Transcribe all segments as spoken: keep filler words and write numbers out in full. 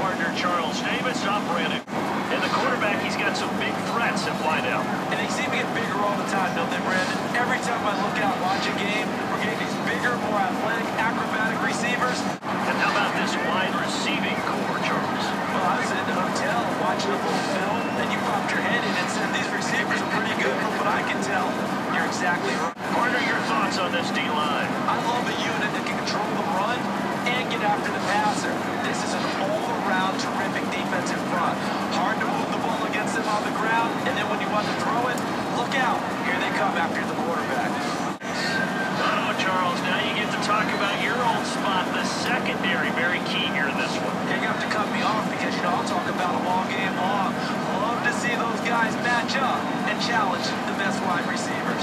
partner, Charles Davis, operating. And the quarterback, he's got some big threats at wideout. And they seem to get bigger all the time, don't they, Brandon? Every time I look out and watch a game, we're getting these bigger, more athletic, acrobatic receivers. And how about this wide receiving core, Charles? Well, I was in the hotel watching a little film, and you popped your head in and said these receivers are pretty good from what I can tell. You're exactly right. Partner, your thoughts on this D-line? I love a unit that can control the run and get after the passer. This is an all-around terrific defensive front. Hard to move the ball against them on the ground, and then when you want to throw it, look out. Here they come after the quarterback. Oh, Charles, now you get to talk about your own spot, the secondary. Very key here in this one. Yeah, you have to cut me off because, you know, I'll talk about them all game long. Love to see those guys match up and challenge the best wide receivers.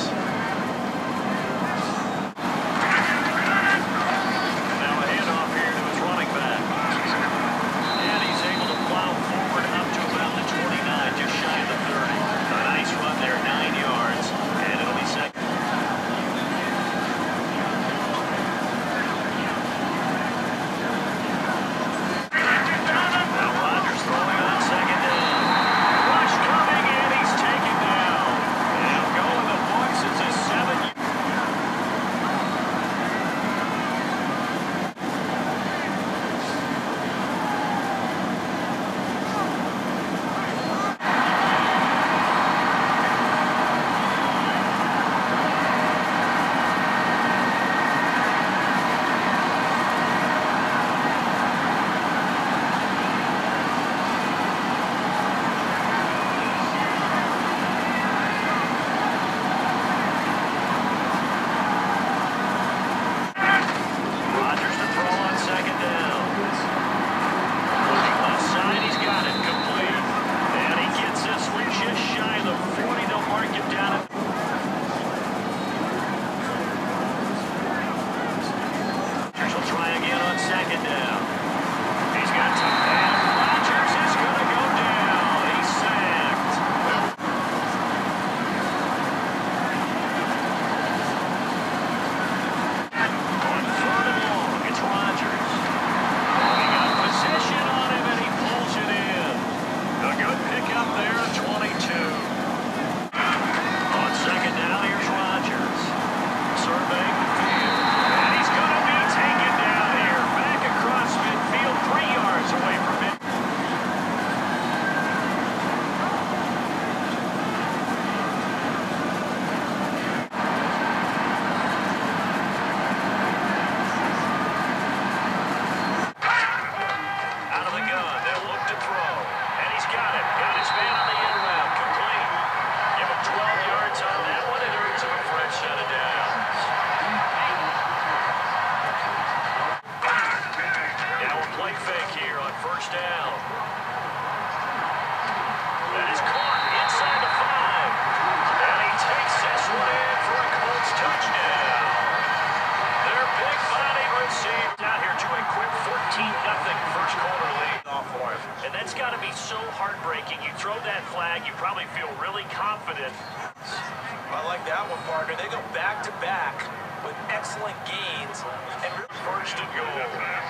I like that one, partner. They go back-to-back with excellent gains. And first and goal.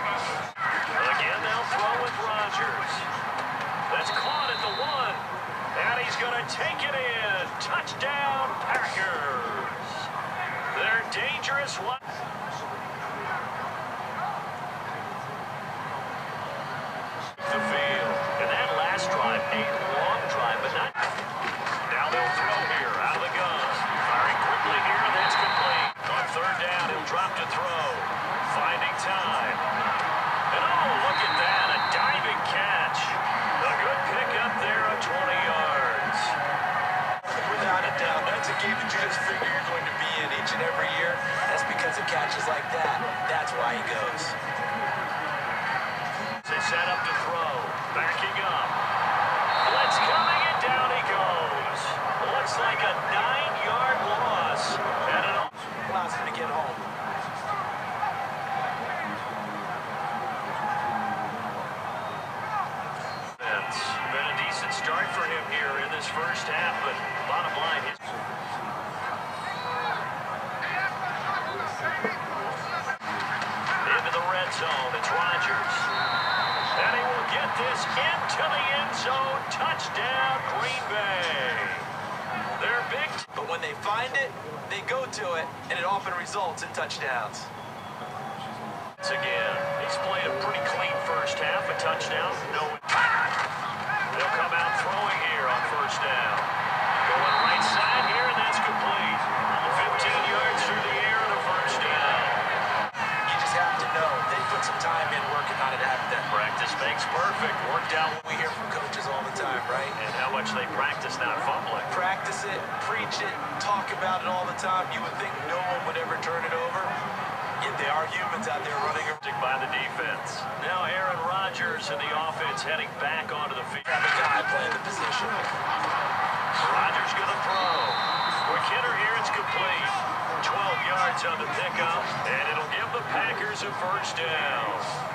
Again, they'll throw with Rodgers. That's caught at the one. And he's going to take it in. Touchdown, Packers. They're dangerous. One. The field. And that last drive, a long drive, but not. Now they'll throw here out of the gun. Firing quickly here, and that's complete. On third down, he'll drop to throw. Finding time. And oh, look at that, a diving catch. A good pickup there of twenty yards. Without a doubt, that's a game that you just figure you're going to be in each and every year. That's because of catches like that. That's why he goes. They set up to throw. Backing up. Blitz coming, and down he goes. Looks like a nine-yard loss. And it allows him to get home. It's been a decent start for him here in this first half, but bottom line is... Into the red zone, it's Rodgers. And he will get get this into the end zone. Touchdown, Green Bay. They're big. But when they find it, they go to it, and it often results in touchdowns. Once again, he's played a pretty clean first half. A touchdown. No. They'll come out throwing here on first down. Going right side here, and that's complete. fifteen yards through the air and a first down. You just have to know they put some time in working on it after that. Practice makes perfect. Worked out. We hear from coaches all the time, right? And how much they practice not fumbling. Practice it, preach it, talk about it all the time. You would think no one would ever turn it over. Yet they are humans out there running by the defense. Now Aaron Rodgers and the offense heading back onto the field. Have a guy playing the position. Rodgers gonna throw. Quick hitter here, it's complete. twelve yards on the pickup, and it'll give the Packers a first down.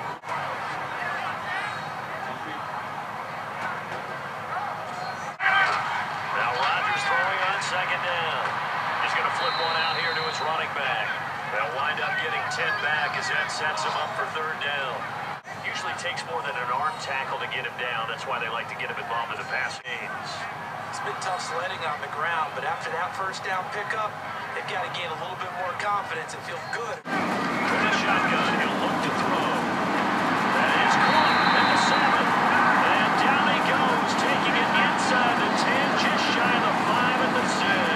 Now Rodgers throwing on second down. He's gonna flip one out here to his running back. They'll wind up getting ten back as that sets him up for third down. Usually takes more than an arm tackle to get him down. That's why they like to get him involved in the pass games. It's been tough sledding on the ground, but after that first down pickup, they've got to gain a little bit more confidence and feel good. With a shotgun, he'll look to throw. That is caught at the seven. And down he goes, taking it inside the ten, just shy of the five at the six.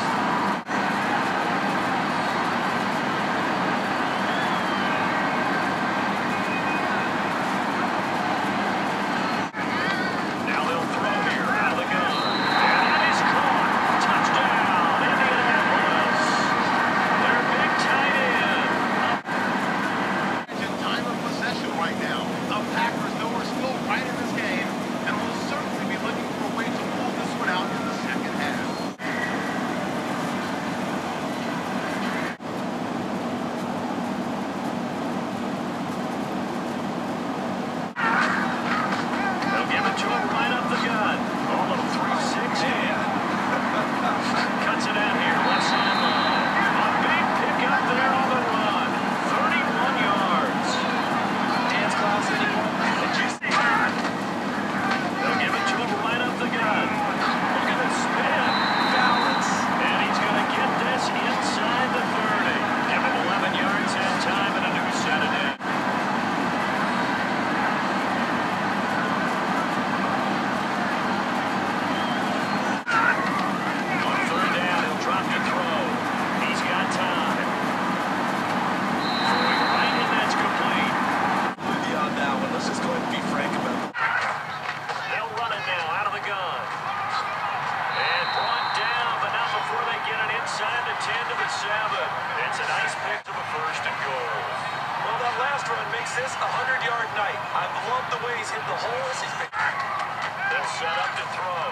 This a hundred-yard night. I've loved the way he's hit the holes. He's been... They'll set up to throw.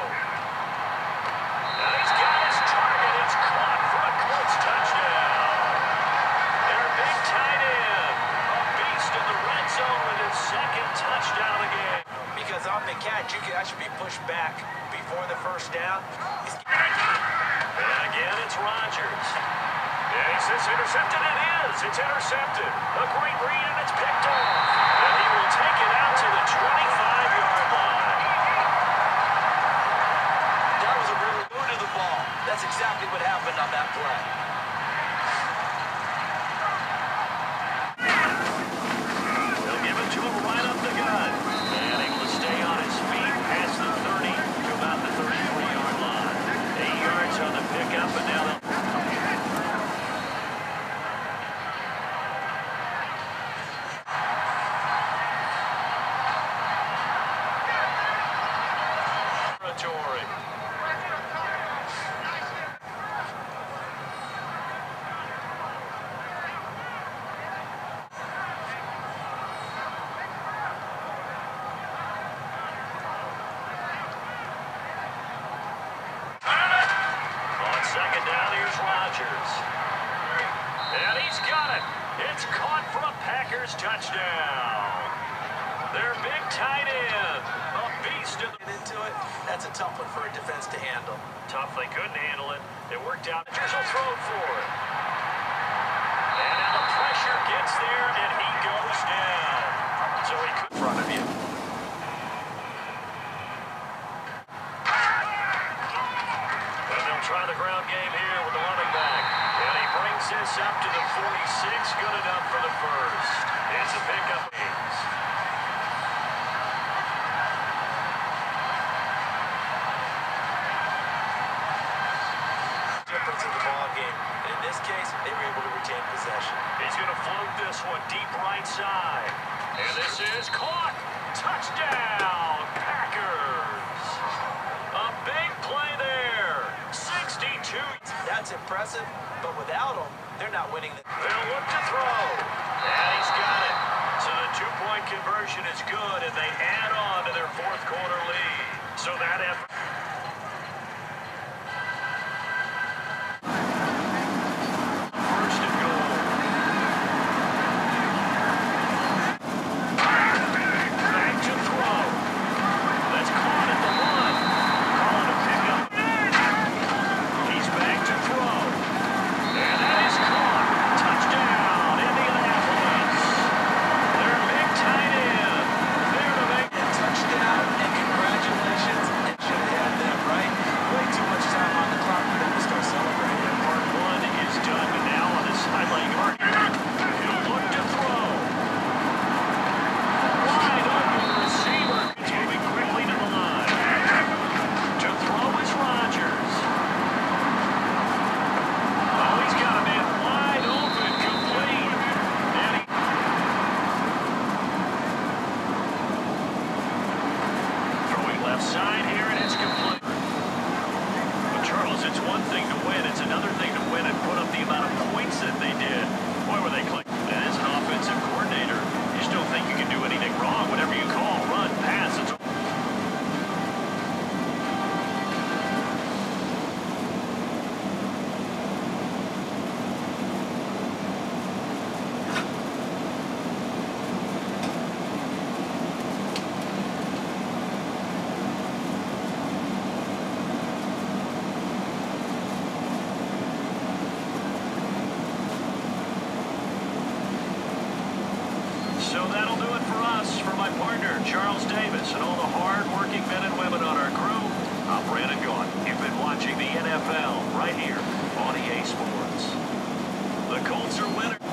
And he's got his target. It's caught for a close touchdown. Their big tight end, a beast in the red zone with his second touchdown of the game. Because on the catch, you can actually be pushed back before the first down. He's... And again, it's Rodgers. And he says intercepted. It is. It's intercepted. A great read, and it's picked off. And he will take it out to the twenty-five-yard line. That was a really good to the ball. That's exactly what happened on that play. They'll give it to him right up the gut. And able to stay on his feet past the thirty to about the thirty-three-yard line. Eight yards on the pickup, and now they'll... Second down, here's Rodgers. And he's got it. It's caught for a Packers touchdown. Their big tight end, a beast. In the into it, that's a tough one for a defense to handle. Tough, they couldn't handle it. It worked out. Rodgers will throw for it. And now the pressure gets there, and he goes down. So he could... In front of you. six, good enough for the first. It's a pickup. Difference in the ball game. And in this case, they were able to retain possession. He's going to float this one deep right side. And this is caught. Touchdown, Packers. A big play there. sixty-two. That's impressive, but without him, they're not winning. The They'll look to throw. And he's got it. So the two-point conversion is good, and they add on to their fourth quarter lead. So that effort. First and goal. Back to throw. That's caught at the one. Calling a pickup. He's back to throw. And that is caught. Touchdown, Indianapolis. Their big tight end. There to make a touchdown, and congratulations. And should have had them, right? Way too much time on the clock for them to start celebrating. part one is done, but now on the sideline yard. He'll look to throw. Wide open receiver. He's moving quickly to the line. To throw is Rodgers. Oh, he's got a man wide open, complete. And he... Throwing left side here, and it's complete. But Charles, it's one thing to win. It's another thing to win and put up the amount of points that they did. Boy, were they click. And as an offensive coordinator, you still think you can do anything wrong. Whatever you call, run, pass. It's So that'll do it for us. For my partner, Charles Davis, and all the hard-working men and women on our crew, I'm Brandon Gaudin. You've been watching the N F L right here on E A Sports. The Colts are winners.